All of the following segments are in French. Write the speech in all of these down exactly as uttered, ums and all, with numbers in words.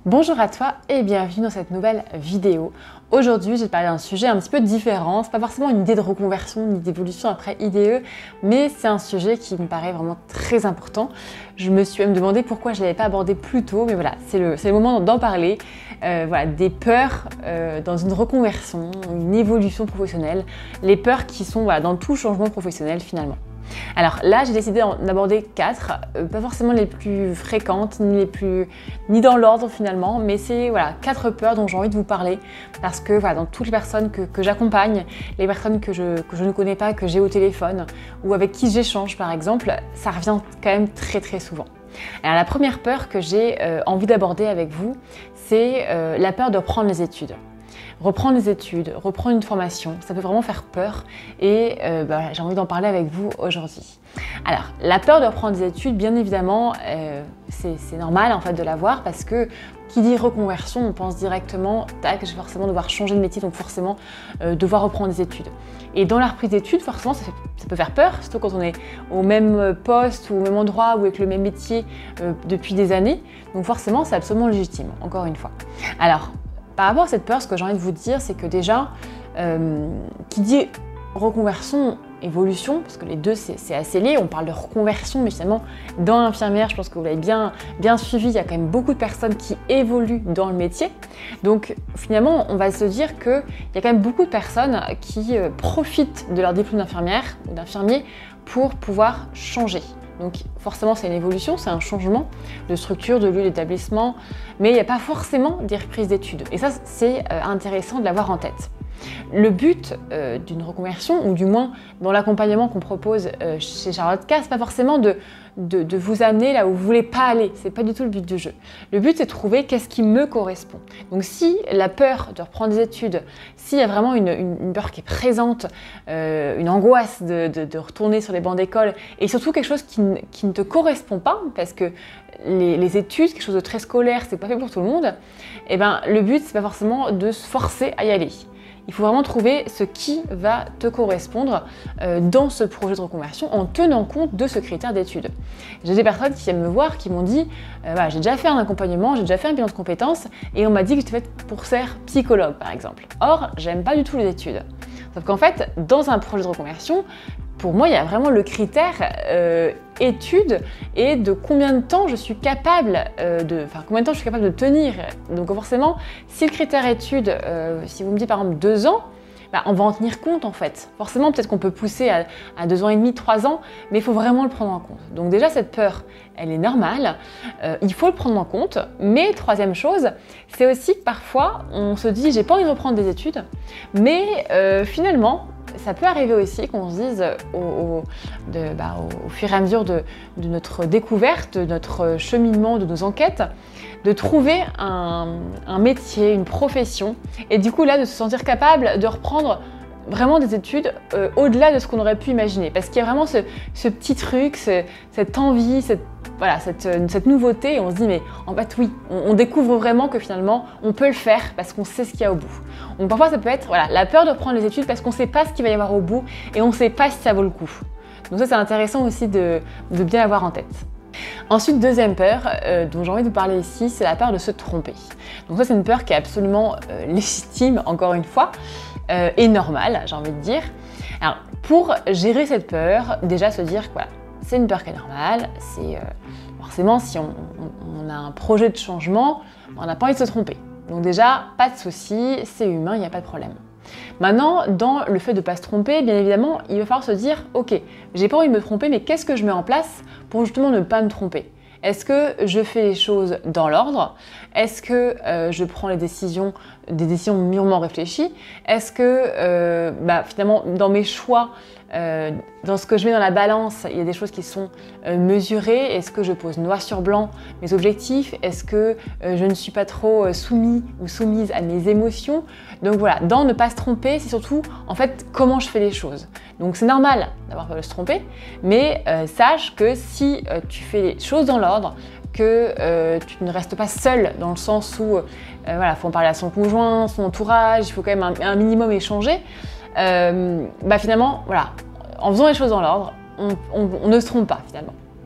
Bonjour à toi et bienvenue dans cette nouvelle vidéo. Aujourd'hui, je vais te parler d'un sujet un petit peu différent. C'est pas forcément une idée de reconversion ni d'évolution après I D E, mais c'est un sujet qui me paraît vraiment très important. Je me suis même demandé pourquoi je ne l'avais pas abordé plus tôt, mais voilà, c'est le, c'est le moment d'en parler. Euh, voilà, des peurs euh, dans une reconversion, une évolution professionnelle, les peurs qui sont voilà, dans tout changement professionnel finalement. Alors là, j'ai décidé d'en aborder quatre, euh, pas forcément les plus fréquentes, ni les plus, ni dans l'ordre finalement, mais c'est voilà, quatre peurs dont j'ai envie de vous parler parce que voilà, dans toutes les personnes que, que j'accompagne, les personnes que je, que je ne connais pas, que j'ai au téléphone ou avec qui j'échange par exemple, ça revient quand même très très souvent. Alors la première peur que j'ai euh, envie d'aborder avec vous, c'est euh, la peur de reprendre les études. Reprendre les études, reprendre une formation, ça peut vraiment faire peur et euh, bah, j'ai envie d'en parler avec vous aujourd'hui. Alors, la peur de reprendre des études, bien évidemment, euh, c'est normal en fait de l'avoir parce que qui dit reconversion, on pense directement, tac, je vais forcément devoir changer de métier, donc forcément euh, devoir reprendre des études. Et dans la reprise d'études, forcément, ça, fait, ça peut faire peur, surtout quand on est au même poste ou au même endroit ou avec le même métier euh, depuis des années. Donc forcément, c'est absolument légitime, encore une fois. Alors, par rapport à cette peur, ce que j'ai envie de vous dire, c'est que déjà, euh, qui dit reconversion, évolution, parce que les deux c'est assez lié, on parle de reconversion, mais finalement dans l'infirmière, je pense que vous l'avez bien, bien suivi, il y a quand même beaucoup de personnes qui évoluent dans le métier. Donc finalement, on va se dire qu'il y a quand même beaucoup de personnes qui euh, profitent de leur diplôme d'infirmière ou d'infirmier pour pouvoir changer. Donc forcément c'est une évolution, c'est un changement de structure, de lieu d'établissement, mais il n'y a pas forcément des reprises d'études. Et ça c'est euh, intéressant de l'avoir en tête. Le but euh, d'une reconversion, ou du moins dans l'accompagnement qu'on propose euh, chez Charlotte K, c'est pas forcément de, de, de vous amener là où vous voulez pas aller, c'est pas du tout le but du jeu. Le but c'est de trouver qu'est-ce qui me correspond. Donc si la peur de reprendre des études, s'il y a vraiment une, une, une peur qui est présente, euh, une angoisse de, de, de retourner sur les bancs d'école, et surtout quelque chose qui, qui ne te correspond pas, parce que les, les études, quelque chose de très scolaire, c'est pas fait pour tout le monde, et ben le but c'est pas forcément de se forcer à y aller. Il faut vraiment trouver ce qui va te correspondre euh, dans ce projet de reconversion en tenant compte de ce critère d'études. J'ai des personnes qui viennent me voir qui m'ont dit euh, voilà, j'ai déjà fait un accompagnement, j'ai déjà fait un bilan de compétences et on m'a dit que j'étais faite pour faire psychologue par exemple. Or, j'aime pas du tout les études. Sauf qu'en fait, dans un projet de reconversion, pour moi, il y a vraiment le critère euh, études et de combien de temps je suis capable euh, de, enfin combien de temps je suis capable de tenir. Donc forcément, si le critère études, euh, si vous me dites par exemple deux ans, bah, on va en tenir compte en fait. Forcément, peut-être qu'on peut pousser à, à deux ans et demi, trois ans, mais il faut vraiment le prendre en compte. Donc déjà, cette peur, elle est normale, euh, il faut le prendre en compte. Mais troisième chose, c'est aussi que parfois, on se dit, j'ai pas envie de reprendre des études, mais euh, finalement, ça peut arriver aussi qu'on se dise au, au, de, bah, au, au fur et à mesure de, de notre découverte, de notre cheminement, de nos enquêtes, de trouver un, un métier, une profession, et du coup là de se sentir capable de reprendre vraiment des études euh, au-delà de ce qu'on aurait pu imaginer. Parce qu'il y a vraiment ce, ce petit truc, ce, cette envie, cette, voilà, cette, cette nouveauté, et on se dit mais en fait oui, on, on découvre vraiment que finalement on peut le faire parce qu'on sait ce qu'il y a au bout. Donc parfois ça peut être voilà, la peur de reprendre les études parce qu'on ne sait pas ce qu'il va y avoir au bout et on ne sait pas si ça vaut le coup. Donc ça c'est intéressant aussi de, de bien avoir en tête. Ensuite, deuxième peur euh, dont j'ai envie de vous parler ici, c'est la peur de se tromper. Donc ça c'est une peur qui est absolument euh, légitime, encore une fois, euh, et normale, j'ai envie de dire. Alors pour gérer cette peur, déjà se dire que voilà, c'est une peur qui est normale, c'est euh, forcément si on, on, on a un projet de changement, on n'a pas envie de se tromper. Donc déjà, pas de souci, c'est humain, il n'y a pas de problème. Maintenant, dans le fait de ne pas se tromper, bien évidemment, il va falloir se dire « Ok, j'ai pas envie de me tromper, mais qu'est-ce que je mets en place pour justement ne pas me tromper ?» Est-ce que je fais les choses dans l'ordre? Est-ce que euh, je prends les décisions, des décisions mûrement réfléchies? Est-ce que euh, bah, finalement, dans mes choix, euh, dans ce que je mets dans la balance, il y a des choses qui sont euh, mesurées? Est-ce que je pose noir sur blanc mes objectifs? Est-ce que euh, je ne suis pas trop euh, soumis ou soumise à mes émotions? Donc voilà, dans ne pas se tromper, c'est surtout en fait comment je fais les choses. Donc c'est normal d'avoir peur de se tromper, mais euh, sache que si euh, tu fais les choses dans l'ordre, que euh, tu ne restes pas seul dans le sens où euh, voilà, faut en parler à son conjoint, son entourage, il faut quand même un, un minimum échanger. Euh, bah finalement, voilà, en faisant les choses dans l'ordre, on, on, on ne se trompe pas finalement.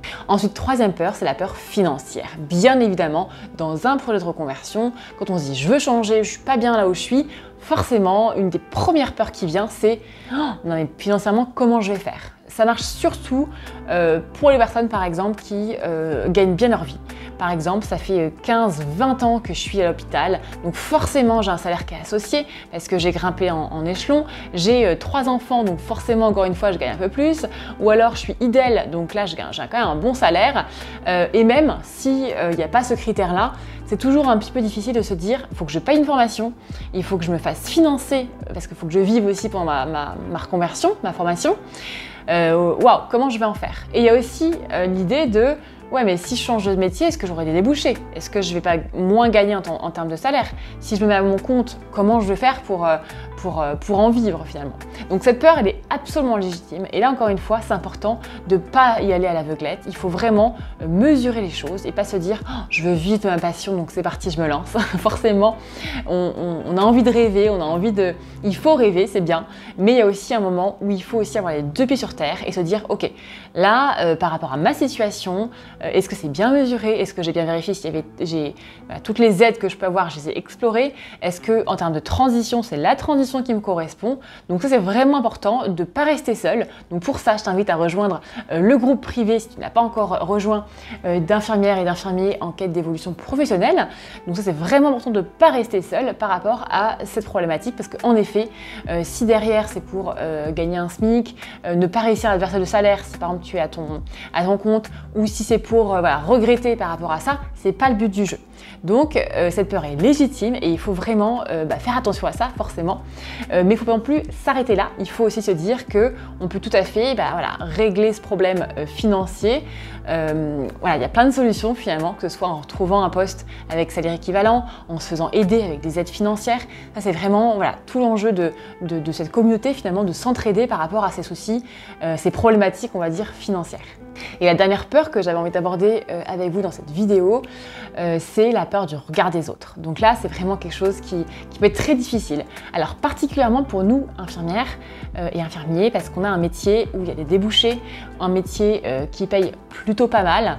Ensuite, troisième peur, c'est la peur financière. Bien évidemment, dans un projet de reconversion, quand on se dit je veux changer, je suis pas bien là où je suis, forcément, une des premières peurs qui vient, c'est oh, non mais financièrement, comment je vais faire? Ça marche surtout euh, pour les personnes, par exemple, qui euh, gagnent bien leur vie. Par exemple, ça fait quinze vingt ans que je suis à l'hôpital, donc forcément j'ai un salaire qui est associé parce que j'ai grimpé en, en échelon. J'ai euh, trois enfants, donc forcément, encore une fois, je gagne un peu plus. Ou alors je suis idèle, donc là j'ai quand même un bon salaire. Euh, et même s'il n'y a pas ce critère-là, c'est toujours un petit peu difficile de se dire il faut que je paye une formation, il faut que je me fasse financer parce qu'il faut que je vive aussi pendant ma, ma, ma reconversion, ma formation. Waouh, wow, comment je vais en faire? Et il y a aussi euh, l'idée de ouais, mais si je change de métier, est-ce que j'aurai des débouchés? Est-ce que je vais pas moins gagner en, en termes de salaire? Si je me mets à mon compte, comment je vais faire pour, euh, pour, euh, pour en vivre finalement? Donc cette peur, elle est absolument légitime. Et là, encore une fois, c'est important de ne pas y aller à l'aveuglette. Il faut vraiment mesurer les choses et pas se dire oh, je veux vivre de ma passion, donc c'est parti, je me lance. Forcément, on, on, on a envie de rêver, on a envie de... Il faut rêver, c'est bien. Mais il y a aussi un moment où il faut aussi avoir les deux pieds sur terre et se dire ok, là, euh, par rapport à ma situation, est-ce que c'est bien mesuré? Est-ce que j'ai bien vérifié s'il y avait j'ai, bah, toutes les aides que je peux avoir, je les ai explorées? Est-ce que en termes de transition, c'est la transition qui me correspond? Donc ça, c'est vraiment important de ne pas rester seul. Donc pour ça, je t'invite à rejoindre euh, le groupe privé, si tu n'as pas encore rejoint, euh, d'infirmières et d'infirmiers en quête d'évolution professionnelle. Donc ça, c'est vraiment important de ne pas rester seul par rapport à cette problématique parce qu'en effet, euh, si derrière, c'est pour euh, gagner un SMIC, euh, ne pas réussir à verser de salaire, si par exemple tu es à ton, à ton compte, ou si c'est pour euh, voilà, regretter par rapport à ça, c'est pas le but du jeu. Donc euh, cette peur est légitime et il faut vraiment euh, bah, faire attention à ça forcément, euh, mais il ne faut pas non plus s'arrêter là. Il faut aussi se dire que on peut tout à fait bah, voilà, régler ce problème euh, financier. Euh, voilà, il y a plein de solutions finalement, que ce soit en retrouvant un poste avec salaire équivalent, en se faisant aider avec des aides financières. Ça c'est vraiment voilà, tout l'enjeu de, de, de cette communauté finalement, de s'entraider par rapport à ces soucis, euh, ces problématiques on va dire financières. Et la dernière peur que j'avais envie d'aborder euh, avec vous dans cette vidéo, euh, c'est la peur du regard des autres. Donc là, c'est vraiment quelque chose qui, qui peut être très difficile. Alors particulièrement pour nous, infirmières euh, et infirmiers, parce qu'on a un métier où il y a des débouchés, un métier euh, qui paye plutôt pas mal.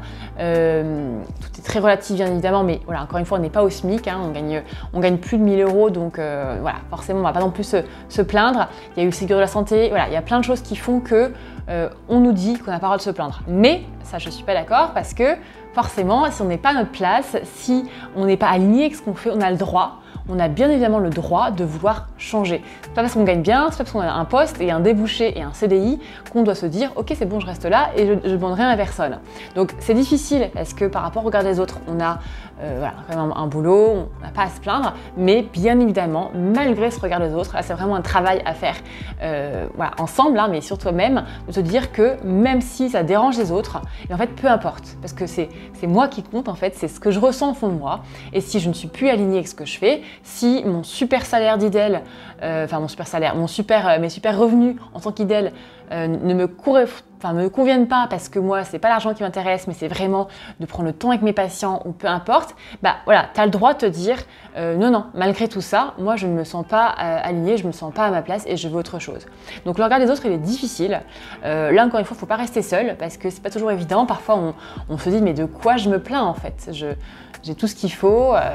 Euh, tout est très relatif bien évidemment, mais voilà, encore une fois, on n'est pas au SMIC, hein, on, gagne, on gagne plus de mille euros, donc euh, voilà, forcément, on ne va pas non plus se, se plaindre. Il y a eu le Ségur de la santé, voilà, il y a plein de choses qui font que euh, on nous dit qu'on n'a pas le droit de se plaindre. Mais ça, je ne suis pas d'accord parce que forcément, si on n'est pas à notre place, si on n'est pas aligné avec ce qu'on fait, on a le droit, on a bien évidemment le droit de vouloir changer. C'est pas parce qu'on gagne bien, c'est pas parce qu'on a un poste et un débouché et un C D I qu'on doit se dire ok, c'est bon, je reste là et je ne demande rien à personne. Donc c'est difficile parce que par rapport au regard des autres, on a euh, voilà, quand même un, un boulot, on n'a pas à se plaindre, mais bien évidemment, malgré ce regard des autres, là c'est vraiment un travail à faire euh, voilà, ensemble, hein, mais sur toi-même, de te dire que même si ça dérange les autres, et en fait peu importe, parce que c'est moi qui compte en fait, c'est ce que je ressens au fond de moi, et si je ne suis plus alignée avec ce que je fais, si mon super salaire d'idèle, euh, enfin mon super salaire, mon super, euh, mes super revenus en tant qu'idèle euh, ne me, enfin, me conviennent pas parce que moi c'est pas l'argent qui m'intéresse, mais c'est vraiment de prendre le temps avec mes patients ou peu importe, bah voilà, tu as le droit de te dire euh, non, non, malgré tout ça, moi je ne me sens pas euh, alignée, je me sens pas à ma place et je veux autre chose. Donc le regard des autres il est difficile. Euh, là encore une fois, il faut pas rester seul parce que c'est pas toujours évident. Parfois on, on se dit mais de quoi je me plains en fait, j'ai tout ce qu'il faut. Euh,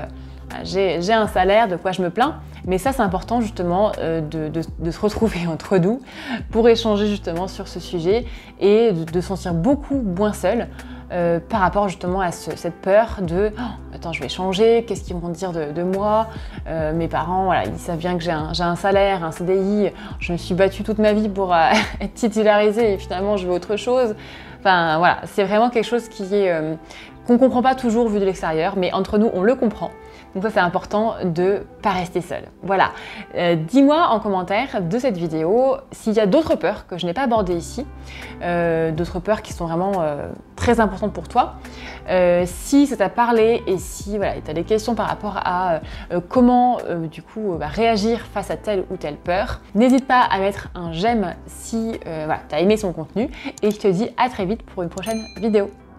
J'ai un salaire, de quoi je me plains, mais ça c'est important justement euh, de, de, de se retrouver entre nous pour échanger justement sur ce sujet et de, de se sentir beaucoup moins seul euh, par rapport justement à ce, cette peur de oh, attends, je vais changer, qu'est-ce qu'ils vont dire de, de moi, euh, mes parents voilà, ils savent bien que j'ai un, un salaire, un C D I, je me suis battue toute ma vie pour euh, être titularisée et finalement je veux autre chose. Enfin voilà, c'est vraiment quelque chose qui est euh, qu'on ne comprend pas toujours vu de l'extérieur, mais entre nous on le comprend. Donc ça c'est important de ne pas rester seul. Voilà, euh, dis-moi en commentaire de cette vidéo s'il y a d'autres peurs que je n'ai pas abordées ici, euh, d'autres peurs qui sont vraiment euh, très importantes pour toi. Euh, si ça t'a parlé et si voilà, tu as des questions par rapport à euh, comment euh, du coup bah, réagir face à telle ou telle peur, n'hésite pas à mettre un j'aime si euh, voilà, tu as aimé son contenu et je te dis à très vite pour une prochaine vidéo.